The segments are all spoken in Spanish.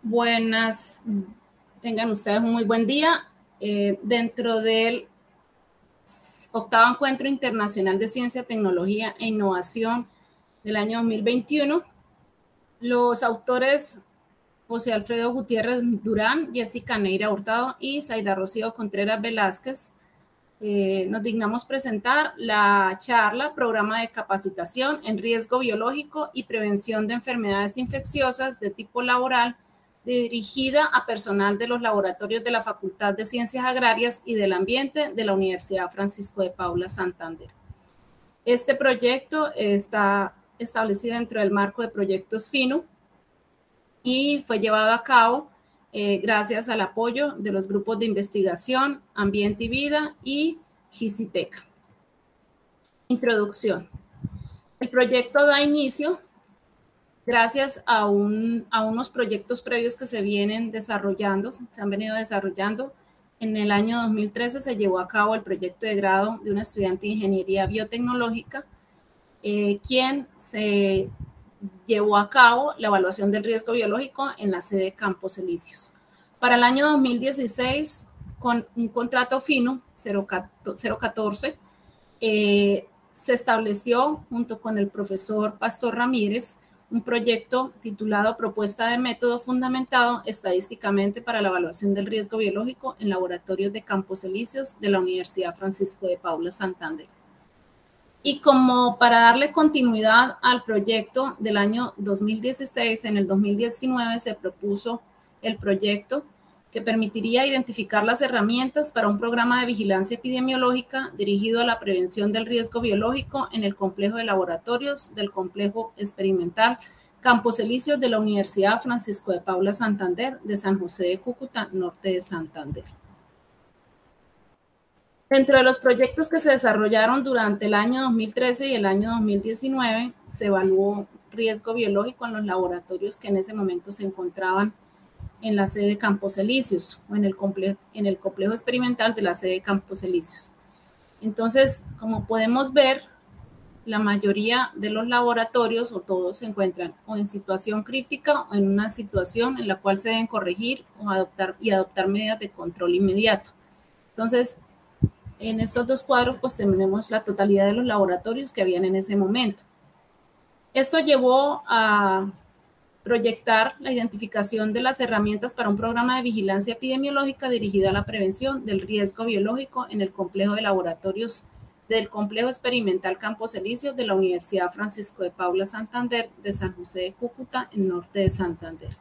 Buenas, tengan ustedes un muy buen día. Dentro del octavo Encuentro Internacional de Ciencia, Tecnología e Innovación del año 2021, los autores José Alfredo Gutiérrez Durán, Jessica Neira Hurtado y Zaida Rocío Contreras Velázquez nos dignamos presentar la charla Programa de Capacitación en Riesgo Biológico y Prevención de Enfermedades Infecciosas de tipo laboral, dirigida a personal de los laboratorios de la Facultad de Ciencias Agrarias y del Ambiente de la Universidad Francisco de Paula Santander. Este proyecto está establecido dentro del marco de proyectos FINU y fue llevado a cabo gracias al apoyo de los grupos de investigación, Ambiente y Vida y GICITEC. Introducción. El proyecto da inicio gracias a unos proyectos previos que se han venido desarrollando. En el año 2013 se llevó a cabo el proyecto de grado de un estudiante de Ingeniería Biotecnológica, quien se llevó a cabo la evaluación del riesgo biológico en la sede Campos Elíseos. Para el año 2016, con un contrato FINU 014, se estableció junto con el profesor Pastor Ramírez un proyecto titulado Propuesta de método fundamentado estadísticamente para la evaluación del riesgo biológico en laboratorios de Campos Elíseos de la Universidad Francisco de Paula Santander. Y como para darle continuidad al proyecto del año 2016, en el 2019 se propuso el proyecto que permitiría identificar las herramientas para un programa de vigilancia epidemiológica dirigido a la prevención del riesgo biológico en el complejo de laboratorios del complejo experimental Campos Elíseos de la Universidad Francisco de Paula Santander de San José de Cúcuta, norte de Santander. Dentro de los proyectos que se desarrollaron durante el año 2013 y el año 2019, se evaluó riesgo biológico en los laboratorios que en ese momento se encontraban en la sede Campos Elíseos o en el complejo experimental de la sede Campos Elíseos. Entonces, como podemos ver, la mayoría de los laboratorios o todos se encuentran o en situación crítica o en una situación en la cual se deben corregir o adoptar medidas de control inmediato. Entonces, en estos dos cuadros, pues tenemos la totalidad de los laboratorios que habían en ese momento. Esto llevó a proyectar la identificación de las herramientas para un programa de vigilancia epidemiológica dirigida a la prevención del riesgo biológico en el complejo de laboratorios del complejo experimental Campos Elíseos de la Universidad Francisco de Paula Santander de San José de Cúcuta, en norte de Santander.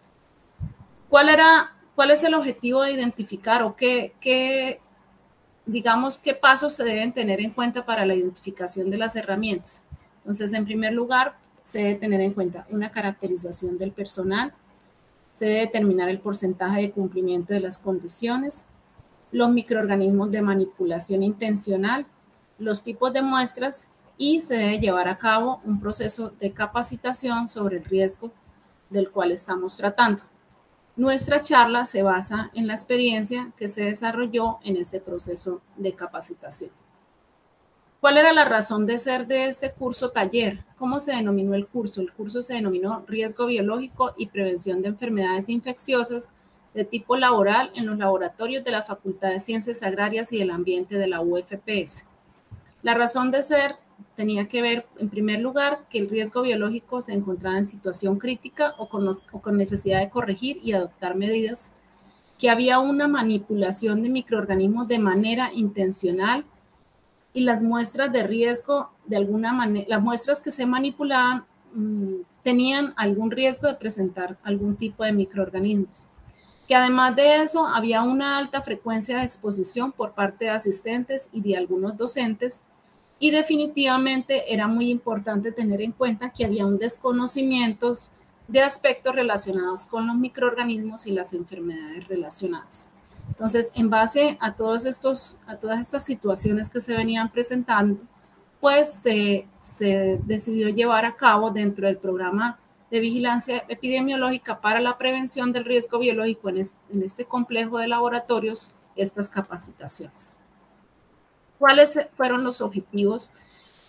¿Cuál es el objetivo de identificar o qué pasos se deben tener en cuenta para la identificación de las herramientas? Entonces, en primer lugar, se debe tener en cuenta una caracterización del personal, se debe determinar el porcentaje de cumplimiento de las condiciones, los microorganismos de manipulación intencional, los tipos de muestras y se debe llevar a cabo un proceso de capacitación sobre el riesgo del cual estamos tratando. Nuestra charla se basa en la experiencia que se desarrolló en este proceso de capacitación. ¿Cuál era la razón de ser de este curso taller? ¿Cómo se denominó el curso? El curso se denominó Riesgo Biológico y Prevención de Enfermedades Infecciosas de tipo laboral en los laboratorios de la Facultad de Ciencias Agrarias y del Ambiente de la UFPS. La razón de ser tenía que ver, en primer lugar, que el riesgo biológico se encontraba en situación crítica o con necesidad de corregir y adoptar medidas, que había una manipulación de microorganismos de manera intencional y las muestras de riesgo, de alguna manera, las muestras que se manipulaban tenían algún riesgo de presentar algún tipo de microorganismos. Que además de eso había una alta frecuencia de exposición por parte de asistentes y de algunos docentes, y definitivamente era muy importante tener en cuenta que había un desconocimiento de aspectos relacionados con los microorganismos y las enfermedades relacionadas. Entonces, en base a todas estas situaciones que se venían presentando, pues se decidió llevar a cabo dentro del programa de vigilancia epidemiológica para la prevención del riesgo biológico en este complejo de laboratorios estas capacitaciones. ¿Cuáles fueron los objetivos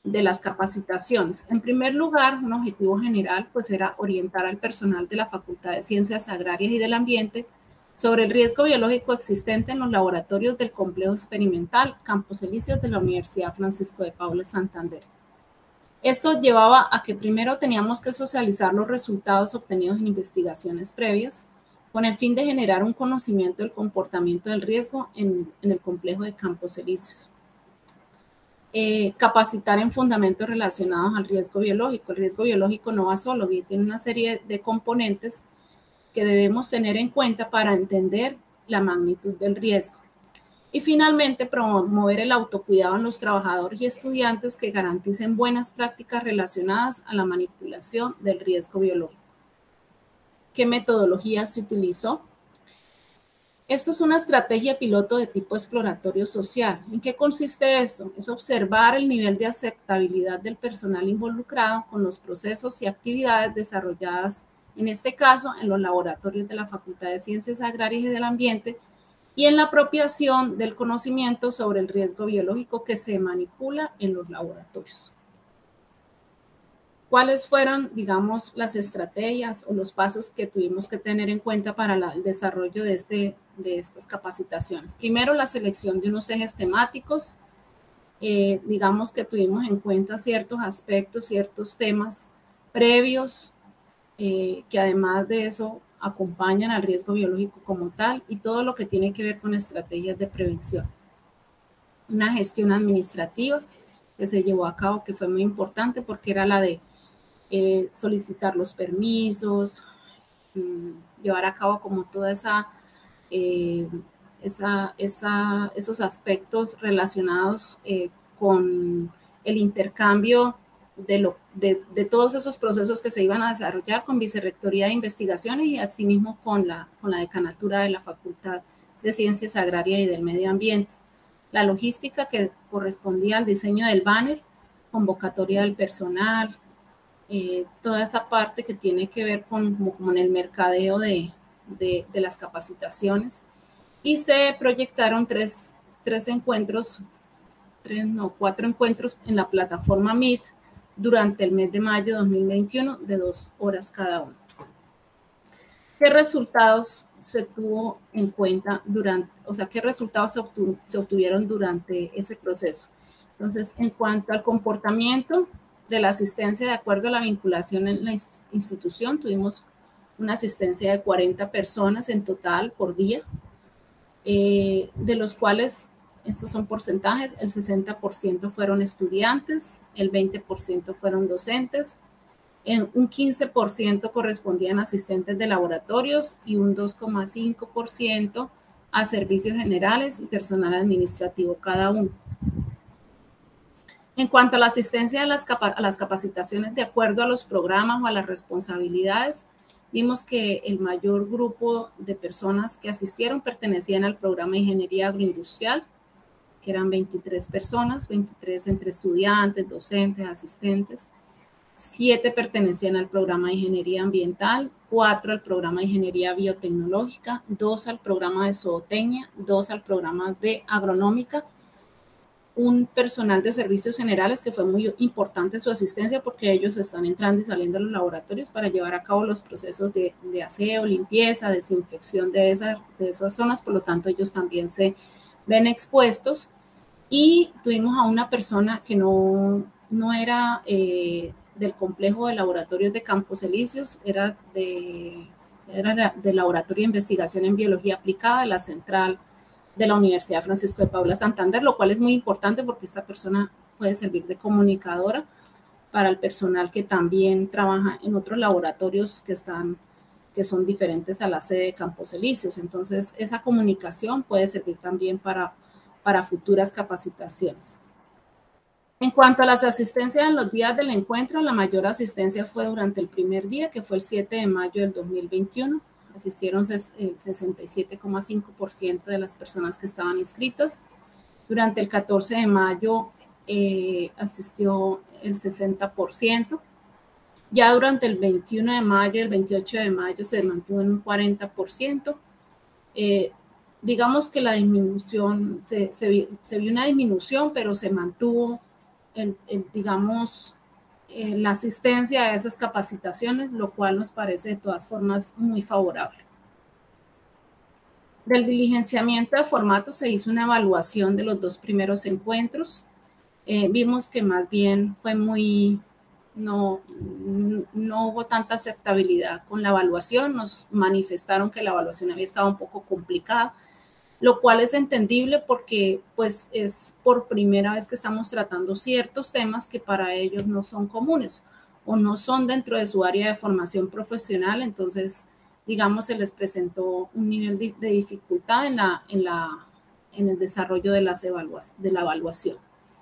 de las capacitaciones. En primer lugar, un objetivo general pues era orientar al personal de la Facultad de Ciencias Agrarias y del Ambiente sobre el riesgo biológico existente en los laboratorios del complejo experimental Campos Elíseos de la Universidad Francisco de Paula Santander. Esto llevaba a que primero teníamos que socializar los resultados obtenidos en investigaciones previas con el fin de generar un conocimiento del comportamiento del riesgo en el complejo de Campos Elíseos. Capacitar en fundamentos relacionados al riesgo biológico. El riesgo biológico no va solo, tiene una serie de componentes que debemos tener en cuenta para entender la magnitud del riesgo. Y finalmente, promover el autocuidado en los trabajadores y estudiantes que garanticen buenas prácticas relacionadas a la manipulación del riesgo biológico. ¿Qué metodología se utilizó? Esto es una estrategia piloto de tipo exploratorio social. ¿En qué consiste esto? Es observar el nivel de aceptabilidad del personal involucrado con los procesos y actividades desarrolladas, en este caso, en los laboratorios de la Facultad de Ciencias Agrarias y del Ambiente, y en la apropiación del conocimiento sobre el riesgo biológico que se manipula en los laboratorios. ¿Cuáles fueron, digamos, las estrategias o los pasos que tuvimos que tener en cuenta para el desarrollo de estas capacitaciones? Primero, la selección de unos ejes temáticos. Digamos que tuvimos en cuenta ciertos aspectos, ciertos temas previos que además de eso acompañan al riesgo biológico como tal y todo lo que tiene que ver con estrategias de prevención. Una gestión administrativa que se llevó a cabo que fue muy importante porque era la de solicitar los permisos, llevar a cabo como toda esos aspectos relacionados con el intercambio de todos esos procesos que se iban a desarrollar con Vicerrectoría de Investigaciones y asimismo con la Decanatura de la Facultad de Ciencias Agrarias y del Medio Ambiente. La logística que correspondía al diseño del banner, convocatoria del personal, toda esa parte que tiene que ver con el mercadeo de las capacitaciones. Y se proyectaron cuatro encuentros en la plataforma Meet durante el mes de mayo de 2021 de 2 horas cada uno. ¿Qué resultados se tuvo en cuenta qué resultados se obtuvieron durante ese proceso? Entonces, en cuanto al comportamiento de la asistencia de acuerdo a la vinculación en la institución, tuvimos una asistencia de 40 personas en total por día, de los cuales, estos son porcentajes, el 60% fueron estudiantes, el 20% fueron docentes, un 15% correspondían a asistentes de laboratorios y un 2,5% a servicios generales y personal administrativo cada uno. En cuanto a la asistencia a las capacitaciones de acuerdo a los programas o a las responsabilidades, vimos que el mayor grupo de personas que asistieron pertenecían al programa de Ingeniería Agroindustrial, que eran 23 personas, 23 entre estudiantes, docentes, asistentes. 7 pertenecían al programa de Ingeniería Ambiental, 4 al programa de Ingeniería Biotecnológica, 2 al programa de Zootecnia, 2 al programa de Agronómica, un personal de servicios generales que fue muy importante su asistencia porque ellos están entrando y saliendo de los laboratorios para llevar a cabo los procesos de aseo, limpieza, desinfección de esas zonas, por lo tanto ellos también se ven expuestos. Y tuvimos a una persona que no era del complejo de laboratorios de Campos Elíseos, era de Laboratorio de Investigación en Biología Aplicada de la Central de la Universidad Francisco de Paula Santander, lo cual es muy importante porque esta persona puede servir de comunicadora para el personal que también trabaja en otros laboratorios que son diferentes a la sede de Campos Elíseos. Entonces, esa comunicación puede servir también para futuras capacitaciones. En cuanto a las asistencias en los días del encuentro, la mayor asistencia fue durante el primer día, que fue el 7 de mayo del 2021. Asistieron el 67,5% de las personas que estaban inscritas. Durante el 14 de mayo asistió el 60%. Ya durante el 21 de mayo y el 28 de mayo se mantuvo en un 40%. Digamos que la disminución, se vio una disminución, pero se mantuvo digamos, la asistencia a esas capacitaciones, lo cual nos parece de todas formas muy favorable. Del diligenciamiento de formatos se hizo una evaluación de los 2 primeros encuentros. Vimos que más bien fue no hubo tanta aceptabilidad con la evaluación, nos manifestaron que la evaluación había estado un poco complicada, lo cual es entendible porque pues es por primera vez que estamos tratando ciertos temas que para ellos no son comunes o no son dentro de su área de formación profesional, entonces digamos se les presentó un nivel de dificultad en el desarrollo de la evaluación.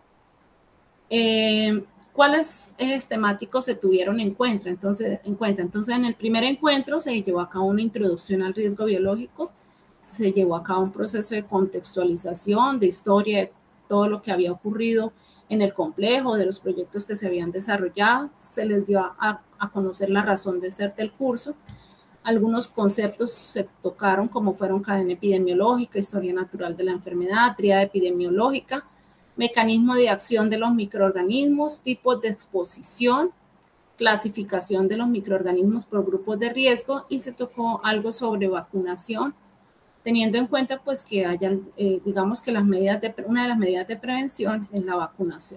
¿Cuáles ejes temáticos se tuvieron en cuenta? Entonces, en el primer encuentro se llevó a cabo una introducción al riesgo biológico, se llevó a cabo un proceso de contextualización, de historia de todo lo que había ocurrido en el complejo, de los proyectos que se habían desarrollado, se les dio a conocer la razón de ser del curso. Algunos conceptos se tocaron como fueron cadena epidemiológica, historia natural de la enfermedad, tríada epidemiológica, mecanismo de acción de los microorganismos, tipos de exposición, clasificación de los microorganismos por grupos de riesgo y se tocó algo sobre vacunación, teniendo en cuenta pues que digamos que una de las medidas de prevención es la vacunación.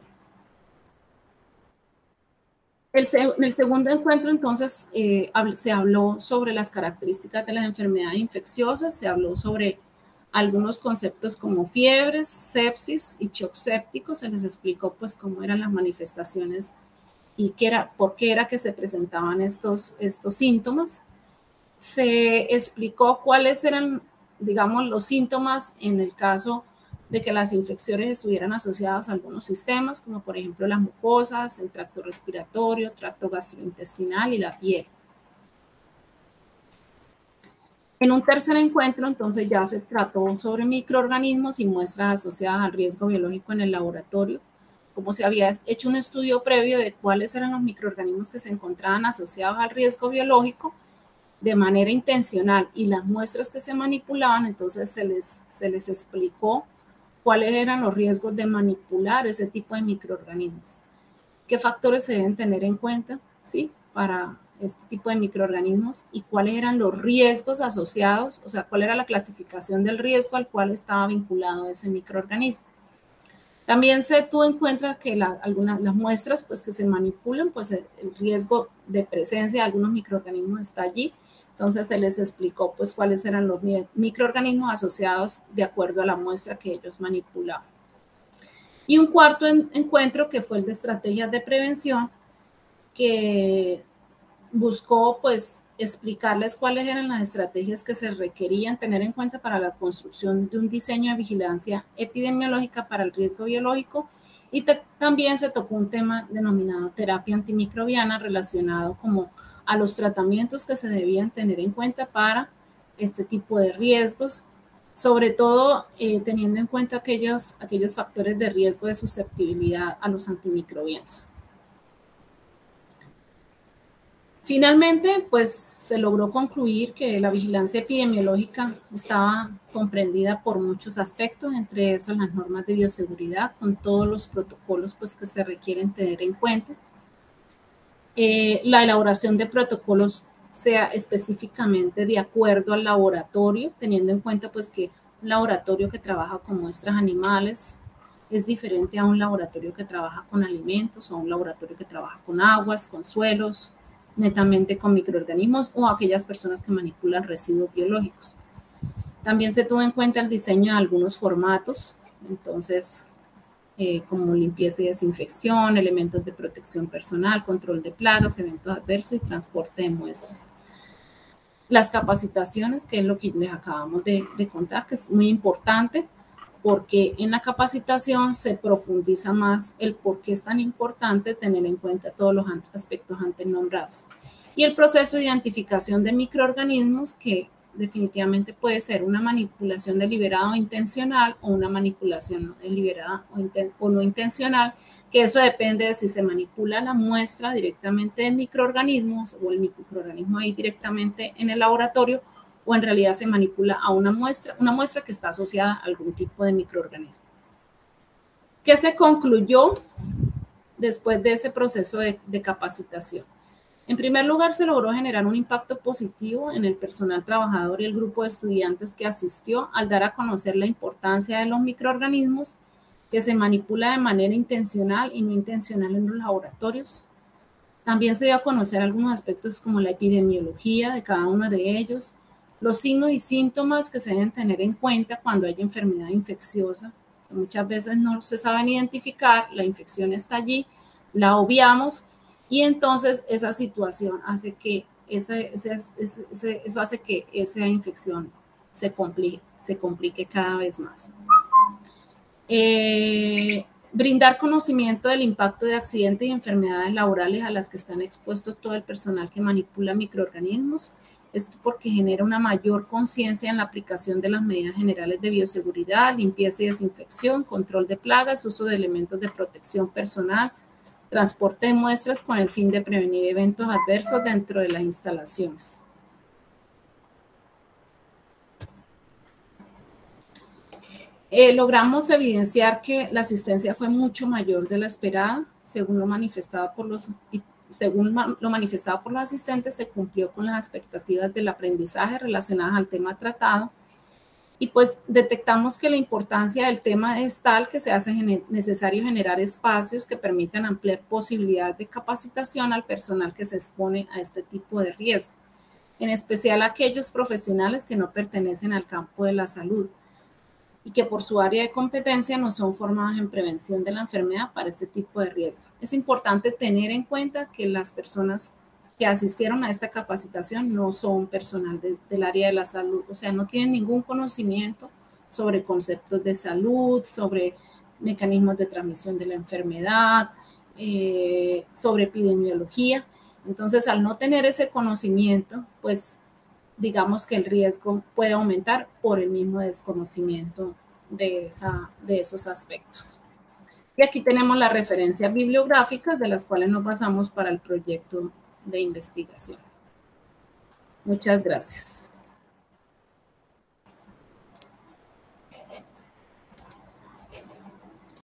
En el segundo encuentro, entonces, se habló sobre las características de las enfermedades infecciosas, se habló sobre algunos conceptos como fiebres, sepsis y shock séptico, se les explicó pues cómo eran las manifestaciones y por qué era que se presentaban estos síntomas. Se explicó cuáles eran, digamos, los síntomas en el caso de que las infecciones estuvieran asociadas a algunos sistemas, como por ejemplo las mucosas, el tracto respiratorio, tracto gastrointestinal y la piel. En un tercer encuentro, entonces, ya se trató sobre microorganismos y muestras asociadas al riesgo biológico en el laboratorio, como se había hecho un estudio previo de cuáles eran los microorganismos que se encontraban asociados al riesgo biológico de manera intencional y las muestras que se manipulaban, entonces se les explicó cuáles eran los riesgos de manipular ese tipo de microorganismos, qué factores se deben tener en cuenta, ¿sí?, para este tipo de microorganismos y cuáles eran los riesgos asociados, o sea, cuál era la clasificación del riesgo al cual estaba vinculado ese microorganismo. También se tuvo en cuenta que algunas las muestras pues, que se manipulan, pues el riesgo de presencia de algunos microorganismos está allí. Entonces se les explicó pues cuáles eran los microorganismos asociados de acuerdo a la muestra que ellos manipulaban. Y un cuarto encuentro que fue el de estrategias de prevención, que buscó pues explicarles cuáles eran las estrategias que se requerían tener en cuenta para la construcción de un diseño de vigilancia epidemiológica para el riesgo biológico y también se tocó un tema denominado terapia antimicrobiana relacionado como a los tratamientos que se debían tener en cuenta para este tipo de riesgos, sobre todo teniendo en cuenta aquellos factores de riesgo de susceptibilidad a los antimicrobianos. Finalmente, pues se logró concluir que la vigilancia epidemiológica estaba comprendida por muchos aspectos, entre esos las normas de bioseguridad, con todos los protocolos pues, que se requieren tener en cuenta. La elaboración de protocolos sea específicamente de acuerdo al laboratorio, teniendo en cuenta pues, que un laboratorio que trabaja con muestras animales es diferente a un laboratorio que trabaja con alimentos o a un laboratorio que trabaja con aguas, con suelos, netamente con microorganismos o aquellas personas que manipulan residuos biológicos. También se tuvo en cuenta el diseño de algunos formatos, entonces como limpieza y desinfección, elementos de protección personal, control de plagas, eventos adversos y transporte de muestras. Las capacitaciones, que es lo que les acabamos de contar, que es muy importante, porque en la capacitación se profundiza más el por qué es tan importante tener en cuenta todos los aspectos antes nombrados. Y el proceso de identificación de microorganismos, que definitivamente puede ser una manipulación deliberada o intencional o una manipulación no deliberada o no intencional, que eso depende de si se manipula la muestra directamente de microorganismos o el microorganismo ahí directamente en el laboratorio o en realidad se manipula a una muestra que está asociada a algún tipo de microorganismo. ¿Qué se concluyó? después de ese proceso de capacitación. En primer lugar, se logró generar un impacto positivo en el personal trabajador y el grupo de estudiantes que asistió al dar a conocer la importancia de los microorganismos que se manipula de manera intencional y no intencional en los laboratorios. También se dio a conocer algunos aspectos como la epidemiología de cada uno de ellos, los signos y síntomas que se deben tener en cuenta cuando hay enfermedad infecciosa, que muchas veces no se saben identificar, la infección está allí, la obviamos y entonces esa situación hace que eso hace que esa infección se complique cada vez más. Brindar conocimiento del impacto de accidentes y enfermedades laborales a las que están expuestos todo el personal que manipula microorganismos. Esto porque genera una mayor conciencia en la aplicación de las medidas generales de bioseguridad, limpieza y desinfección, control de plagas, uso de elementos de protección personal, transporte de muestras con el fin de prevenir eventos adversos dentro de las instalaciones. Logramos evidenciar que la asistencia fue mucho mayor de la esperada, según lo manifestado por los asistentes, se cumplió con las expectativas del aprendizaje relacionadas al tema tratado y pues detectamos que la importancia del tema es tal que se hace necesario generar espacios que permitan ampliar posibilidades de capacitación al personal que se expone a este tipo de riesgo, en especial a aquellos profesionales que no pertenecen al campo de la salud y que por su área de competencia no son formados en prevención de la enfermedad para este tipo de riesgo. Es importante tener en cuenta que las personas que asistieron a esta capacitación no son personal del área de la salud, o sea, no tienen ningún conocimiento sobre conceptos de salud, sobre mecanismos de transmisión de la enfermedad, sobre epidemiología. Entonces, al no tener ese conocimiento, pues digamos que el riesgo puede aumentar por el mismo desconocimiento de esos aspectos. Y aquí tenemos las referencias bibliográficas de las cuales nos basamos para el proyecto de investigación. Muchas gracias.